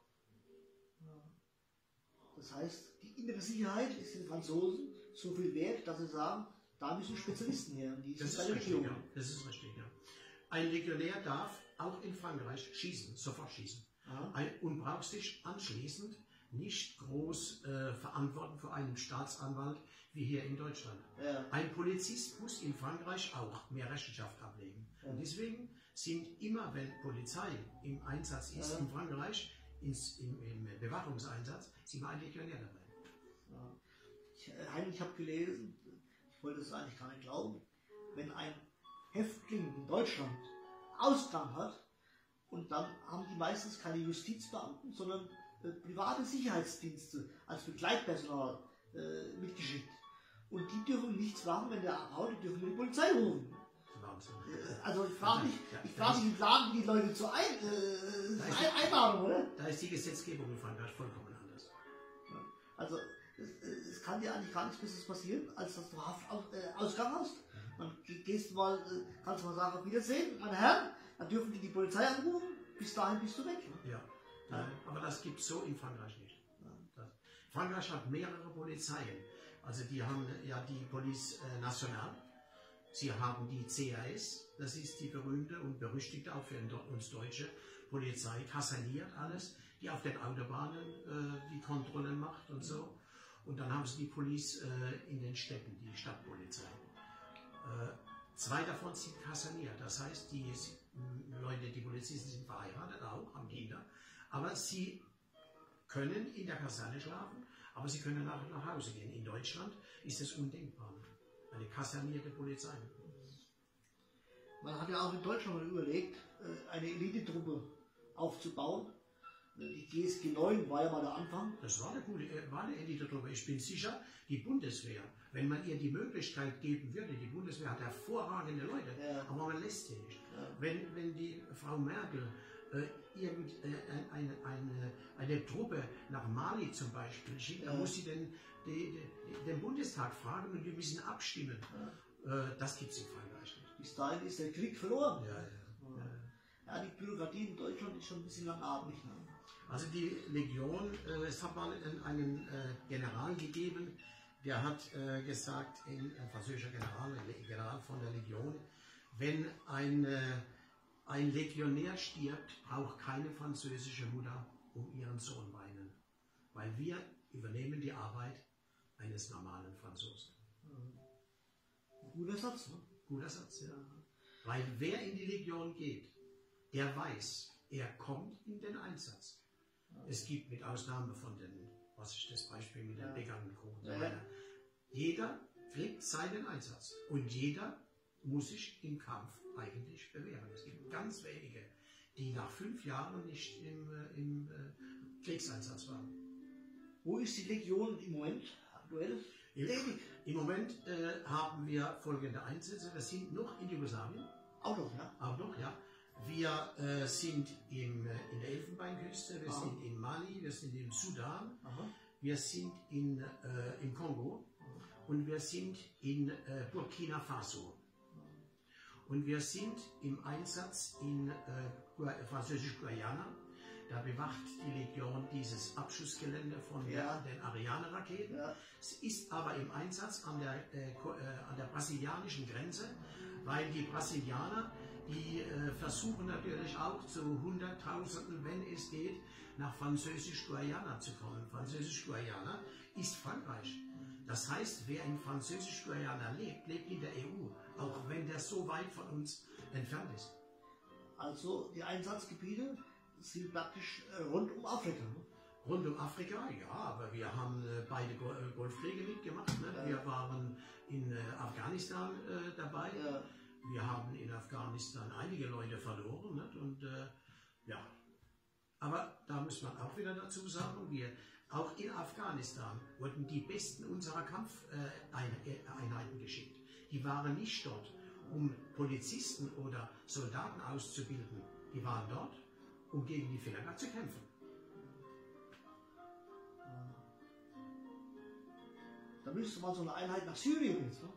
Das heißt, die innere Sicherheit ist den Franzosen so viel wert, dass sie sagen, da müssen Spezialisten her. Das ist richtig, ja. Das ist richtig, ja. Ein Legionär darf auch in Frankreich schießen, sofort schießen. Und braucht sich anschließend nicht groß verantworten vor einem Staatsanwalt wie hier in Deutschland. Ja. Ein Polizist muss in Frankreich auch mehr Rechenschaft ablegen. Ja. Und deswegen sind immer, wenn Polizei im Einsatz ist in Frankreich, im Bewachungseinsatz, sind immer ein Legionär dabei. Ja. Ich habe gelesen, ich wollte es eigentlich gar nicht glauben, wenn ein Häftling in Deutschland Ausgang hat, und dann haben die meistens keine Justizbeamten, sondern private Sicherheitsdienste als Begleitpersonal mitgeschickt. Und die dürfen nichts machen, wenn der abhaut, die dürfen nur die Polizei rufen. Wahnsinn. Also ich frage mich, wie planen die Leute zur Einladung, oder? Da ist die Gesetzgebung in Frankreich vollkommen anders. Also es kann dir eigentlich gar nichts Besseres passieren, als dass du Haftausgang hast. Dann kannst du mal sagen, auf Wiedersehen, meine Herren, dann dürfen die Polizei anrufen, bis dahin bist du weg. Ne? Ja. Aber das gibt es so in Frankreich nicht. Frankreich hat mehrere Polizeien. Also die haben ja die Police Nationale, sie haben die CAS, das ist die berühmte und berüchtigte, auch für uns Deutsche, Polizei, kaserniert alles, die auf den Autobahnen die Kontrollen macht und so. Und dann haben sie die Police in den Städten, die Stadtpolizei. 2 davon sind kaserniert. Das heißt, die Leute, die Polizisten sind verheiratet auch, haben Kinder. Aber sie können in der Kaserne schlafen, aber sie können nach Hause gehen. In Deutschland ist es undenkbar. Eine kasernierte Polizei. Man hat ja auch in Deutschland mal überlegt, eine Elitetruppe aufzubauen. Die GSG 9 war ja mal der Anfang. Das war eine Elitetruppe. Ich bin sicher, die Bundeswehr, wenn man ihr die Möglichkeit geben würde, die Bundeswehr hat hervorragende Leute, aber man lässt sie nicht. Ja. Wenn die Frau Merkel eine Truppe nach Mali zum Beispiel schickt, dann muss sie den Bundestag fragen und wir müssen abstimmen. Ja. Das gibt es in Frankreich nicht. Bis dahin ist der Krieg verloren. Ja, die Bürokratie in Deutschland ist schon ein bisschen langatmig. Ne? Also die Legion, es hat mal einen General gegeben, der hat gesagt, ein französischer General von der Legion, wenn ein Legionär stirbt, braucht keine französische Mutter um ihren Sohn weinen, weil wir übernehmen die Arbeit eines normalen Franzosen. Guter Satz, ne? Guter Satz, ja. Weil wer in die Legion geht, der weiß, er kommt in den Einsatz. Es gibt mit Ausnahme von den, was ist das Beispiel mit den Bäckern und Co. und so weiter. Jeder kriegt seinen Einsatz und jeder muss sich im Kampf eigentlich bewähren. Es gibt ganz wenige, die nach 5 Jahren nicht im Kriegseinsatz waren. Wo ist die Legion im Moment aktuell? Im Moment haben wir folgende Einsätze. Wir sind noch in Jugoslawien. Auch noch, ja? Auch noch, ja. Wir sind in der Elfenbeinküste, wir sind in Mali, wir sind im Sudan, wir sind im Kongo und wir sind in Burkina Faso. Und wir sind im Einsatz in Französisch-Guayana. Da bewacht die Legion dieses Abschussgelände von den Ariane-Raketen. Ja. Es ist aber im Einsatz an der brasilianischen Grenze, weil die Brasilianer, die versuchen natürlich auch zu Hunderttausenden, wenn es geht, nach Französisch-Guayana zu kommen. Französisch-Guayana ist Frankreich. Das heißt, wer in Französisch-Guayana lebt, lebt in der EU, auch wenn der so weit von uns entfernt ist. Also die Einsatzgebiete sind praktisch rund um Afrika. Ne? Rund um Afrika, ja, aber wir haben beide Golfkriege mitgemacht. Ne? Ja. Wir waren in Afghanistan dabei. Ja. Wir haben in Afghanistan einige Leute verloren. Nicht? Und ja, aber da muss man auch wieder dazu sagen, auch in Afghanistan wurden die besten unserer Kampfeinheiten geschickt. Die waren nicht dort, um Polizisten oder Soldaten auszubilden. Die waren dort, um gegen die Finger zu kämpfen. Da müsste man so eine Einheit nach Syrien jetzt, ne?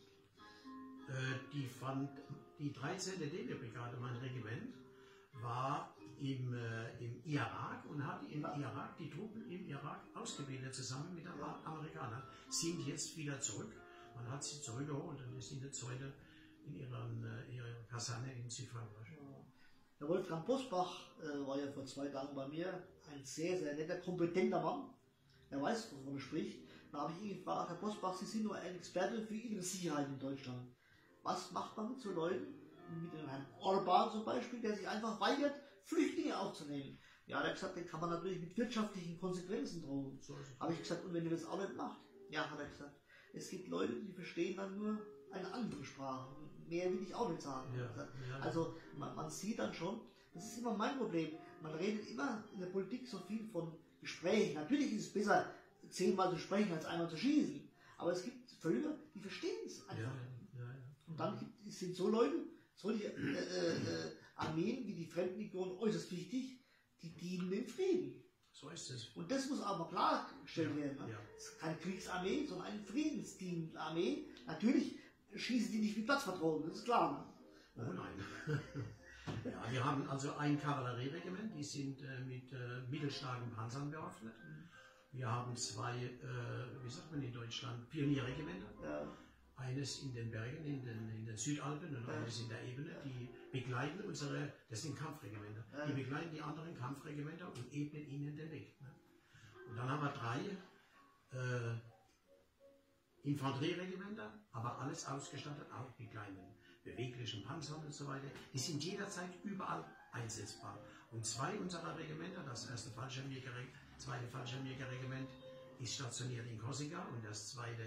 Die 13. DB-Brigade, mein Regiment, war im Irak und hat die Truppen im Irak ausgebildet, zusammen mit den Amerikanern, sind jetzt wieder zurück. Man hat sie zurückgeholt und die sind jetzt heute in ihrer Kaserne in Südfrankreich. Der Wolfgang Bosbach war ja vor 2 Tagen bei mir, ein sehr, sehr netter, kompetenter Mann. Er weiß, wovon er spricht. Da habe ich ihn gefragt, Herr Bosbach, Sie sind nur ein Experte für innere Sicherheit in Deutschland. Was macht man mit so Leuten, mit dem Herrn Orban zum Beispiel, der sich einfach weigert, Flüchtlinge aufzunehmen? Ja, er hat gesagt, den kann man natürlich mit wirtschaftlichen Konsequenzen drohen. So habe ich gesagt, und wenn ihr das auch nicht macht? Ja, hat er gesagt, es gibt Leute, die verstehen dann nur eine andere Sprache. Mehr will ich auch nicht sagen. Ja. Also man sieht dann schon, das ist immer mein Problem, man redet immer in der Politik so viel von Gesprächen. Natürlich ist es besser, 10-mal zu sprechen, als einmal zu schießen. Aber es gibt Völker, die verstehen es einfach. Und dann sind so Leute, solche Armeen wie die Fremdenlegion äußerst wichtig, die dienen dem Frieden. So ist es. Und das muss aber klargestellt werden. Ne? Es ist keine Kriegsarmee, sondern eine friedensdienende Armee. Natürlich schießen die nicht wie Platzpatronen, das ist klar. Ne? Oh nein. Ja, wir haben also ein Kavallerieregiment, die sind mit mittelstarken Panzern bewaffnet. Wir haben 2, wie sagt man in Deutschland, Pionierregimenter. Ja. Eines in den Bergen, in den Südalpen und eines in der Ebene. Die begleiten das sind Kampfregimenter, die begleiten die anderen Kampfregimenter und ebnen ihnen den Weg. Ne? Und dann haben wir 3 Infanterieregimenter, aber alles ausgestattet auch mit kleinen beweglichen Panzern und so weiter. Die sind jederzeit überall einsetzbar. Und 2 unserer Regimenter, das erste zweite Fallschirmjägerregiment, ist stationiert in Korsika und das zweite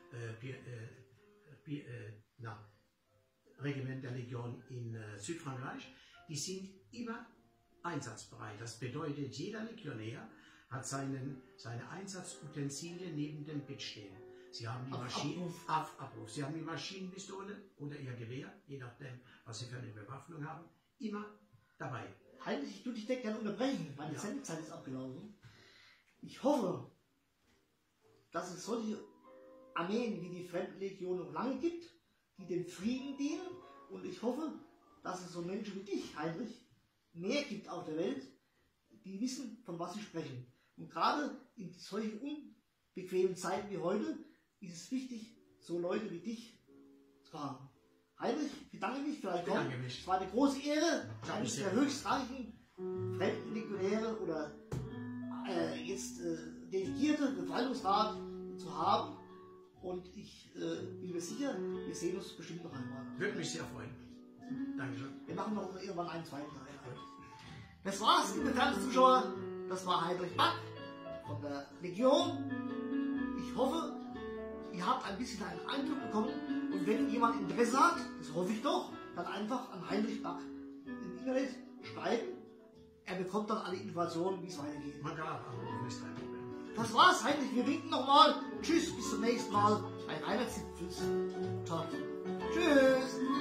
Regiment der Legion in Südfrankreich, die sind immer einsatzbereit. Das bedeutet, jeder Legionär hat seine Einsatzutensilien neben dem Bett stehen. Sie haben die Abruf. Sie haben die Maschinenpistole oder ihr Gewehr, je nachdem, was sie für eine Bewaffnung haben, immer dabei. Heinrich, ich würde dich gerne unterbrechen. Meine Sendezeit ist abgelaufen. Ich hoffe, dass es solche Armeen wie die Fremdenlegion noch lange gibt, die dem Frieden dienen. Und ich hoffe, dass es so Menschen wie dich, Heinrich, mehr gibt auf der Welt, die wissen, von was sie sprechen. Und gerade in solchen unbequemen Zeiten wie heute ist es wichtig, so Leute wie dich zu haben. Heinrich, ich bedanke mich für dein Kommen. Es war eine große Ehre, eines der höchstrangigen Fremdenlegionäre oder jetzt Delegierte, Befreiungsrat zu haben. Und ich bin mir sicher, wir sehen uns bestimmt noch einmal. Würde mich sehr freuen. Dankeschön. Wir machen noch irgendwann einen zweiten Teil. Das war's, liebe Fernsehzuschauer. Das war Heinrich Back von der Legion. Ich hoffe, ihr habt ein bisschen einen Eindruck bekommen. Und wenn jemand Interesse hat, das hoffe ich doch, dann einfach an Heinrich Back im Internet schreiben. Er bekommt dann alle Informationen, wie es weitergeht. Man kann auch anrufen, ist kein Problem. Das war's, Heinrich. Wir winken nochmal. Tschüss, bis zum nächsten Mal bei Rainer Zipfels Talk. Tschüss.